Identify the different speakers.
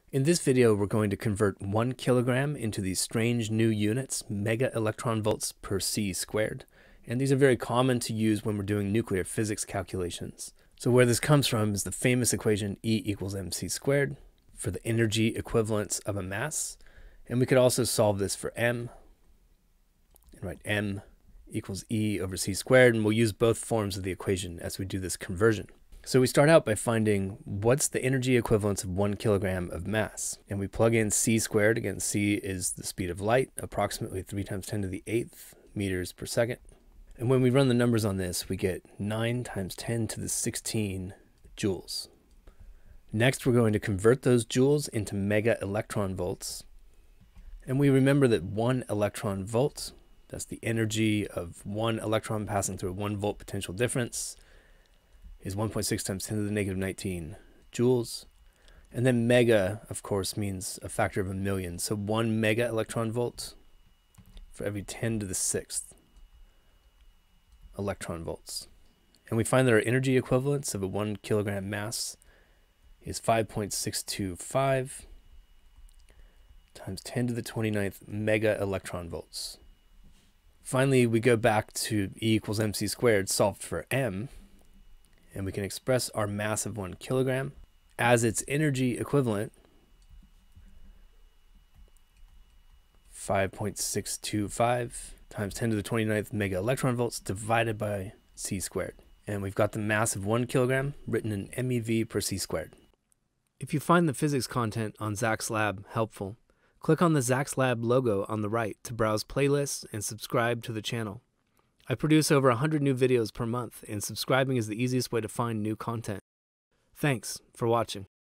Speaker 1: In this video, we're going to convert 1 kilogram into these strange new units, megaelectronvolts per c squared. And these are very common to use when we're doing nuclear physics calculations. So where this comes from is the famous equation E equals mc squared for the energy equivalence of a mass. And we could also solve this for m, and write m equals E over c squared, and we'll use both forms of the equation as we do this conversion. So we start out by finding what's the energy equivalence of 1 kilogram of mass. And we plug in c squared. Again, c is the speed of light, approximately 3 times 10 to the 8th meters per second. And when we run the numbers on this, we get 9 times 10 to the 16 joules. Next, we're going to convert those joules into megaelectronvolts. And we remember that 1 electron volt, that's the energy of 1 electron passing through a 1 volt potential difference, is 1.6 times 10 to the negative 19 joules. And then mega, of course, means a factor of 1,000,000. So 1 mega electron volt for every 10 to the 6th electron volts. And we find that our energy equivalence of a 1 kilogram mass is 5.625 times 10 to the 29th mega electron volts. Finally, we go back to E equals mc squared solved for m. And we can express our mass of 1 kilogram as its energy equivalent, 5.625 times 10 to the 29th mega electron volts divided by c squared. And we've got the mass of 1 kilogram written in MeV per c squared. If you find the physics content on Zach's Lab helpful, click on the Zach's Lab logo on the right to browse playlists and subscribe to the channel. I produce over 100 new videos per month, and subscribing is the easiest way to find new content. Thanks for watching.